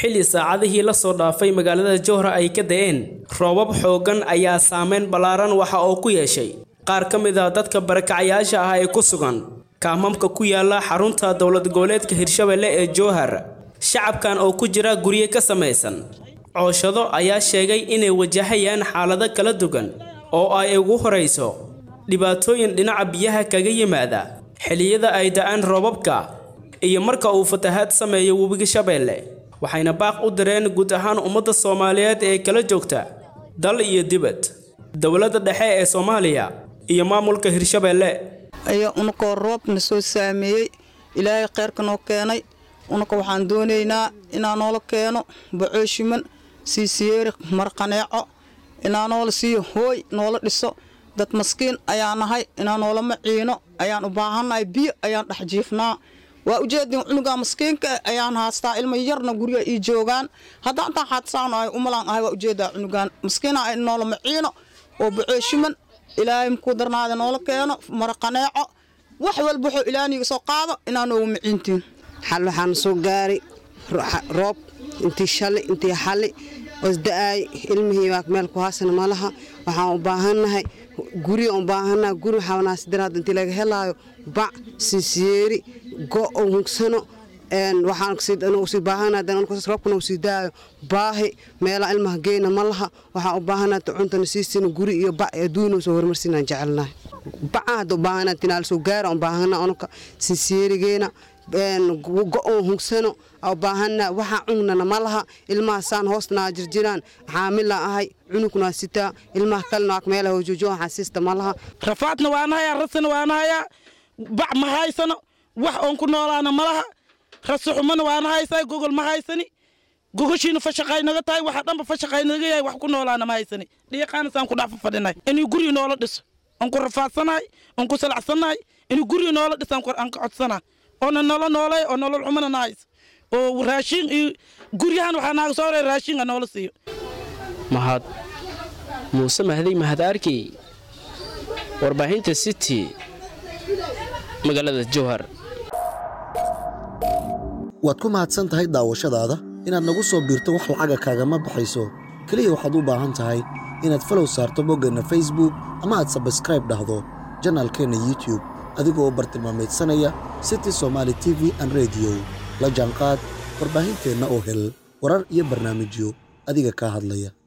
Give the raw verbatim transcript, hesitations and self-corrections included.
xilli saacadihii la soo dhaafay magaalada Jowhar ay ka da'een roobab xoogan ayaa saameyn balaaran waxa uu ku yeeshay qaar ka mid ah dadka barakacayaasha ah ee ku sugan kaamamka ku yaala xarunta dawlad goboleedka Hirshabelle ee Jowhar. Shacabkan oo ku jira guriye ka samaysan cooshado ayaa sheegay inay wajahayaan xaalado kala duwan oo ay ugu horeyso dhibaatooyin dhinaca biyaha kaga yimaada xilliyada ay da'aan roobabka iyo marka uu fatahaad sameeyo webiga Shabeelle. waxayna baaq u direen guud ahaan ummadda Soomaaliyeed ee kala joogta dal iyo dibad dawladda dhexe ee Soomaaliya iyo maamulka Hirshabelle. ayo unko roob na soo saameeyay ilaahay khayrka noo keenay unko waxaan doonaynaa inaan noola keeno bacooshiman siisiyeer marqaneeco inaan noola siiyo hooy noola dhiso dad maskiin ayaan nahay inaan noola maciino ayaan u baahanahay biyo ayaan dhex jiifnaa. waa ujeedin cunuga maskiinka ayaan haastaa ilmo yarna guriga ii joogaan hadda inta xaadsan ay umalan ahay waa ujeedaa cunugan maskiina ay noola maciino oo bacooshiman ilaahay ku darnaada noola keeno marqaneeco wax walba wuxuu ilaaniga soo qaado inaan ugu maciintiin. xal waxaan soo gaari roob intii shalay intii xalay wasdaay ilmihii waa meel ku haasana malaha waxaan u baahanahay guri u baahanahay guri xawnaas diraad intii laga helaayo bac siisiyeeri go oo hugsano een waxaan sidoo u sii baahanahay dan ku roobkuna u sii daayo baahi meel ilmaha geena malaha waxaan u baahanahay cuntada siisina guri iyo bac aduun soo hormarsinaan jecelnahay bacaad u baahanahay tinaal soo gaar u baahanahay onka siisiyeerigeena een go oo hugsano oo baahana waxa cunana malaha ilmaha saan hoosna jirjiraan xaamila ahay cunugna sita ilmaha kalna meel oo joojo xasiista malaha rafaadna waanaya rasna waanaya bac ma haysano wax on ku noolaana malaha rasuxumana waan haysay gogol ma haysani gogoshiina fashaqaynaga tahay waxa dhanba fashaqaynaga yahay wax ku noolaana ma haysani dhiiqaan saan ku dhaaf fadhinay inuu guri noola dhiso on ku rafaadsanahay on ku salacsanay inuu guri noola dhisan kor aan ka codsana ona nolol noolay oo nolol xumana nahays oo raashin iyo guriyahan waxa naaga soo reey raashin aan nolol siiyo. Mahad Muuse Mahdi Mahad arki warbaahinta City magaalada Jowhar. waad ku mahadsan tahay daawashadaada inaad nagu soo biirto wax lacaga kaaga ma baxayso kaliya waxaad u baahan tahay inaad follow saarto boggana Facebook ama aad subscribe dhahdo channelkeena YouTube adigoo bartilmaameedsanaya City Somali T V and Radio la jaanqaad warbaahinteena oo hel warar iyo barnaamijyo adiga ka hadlaya.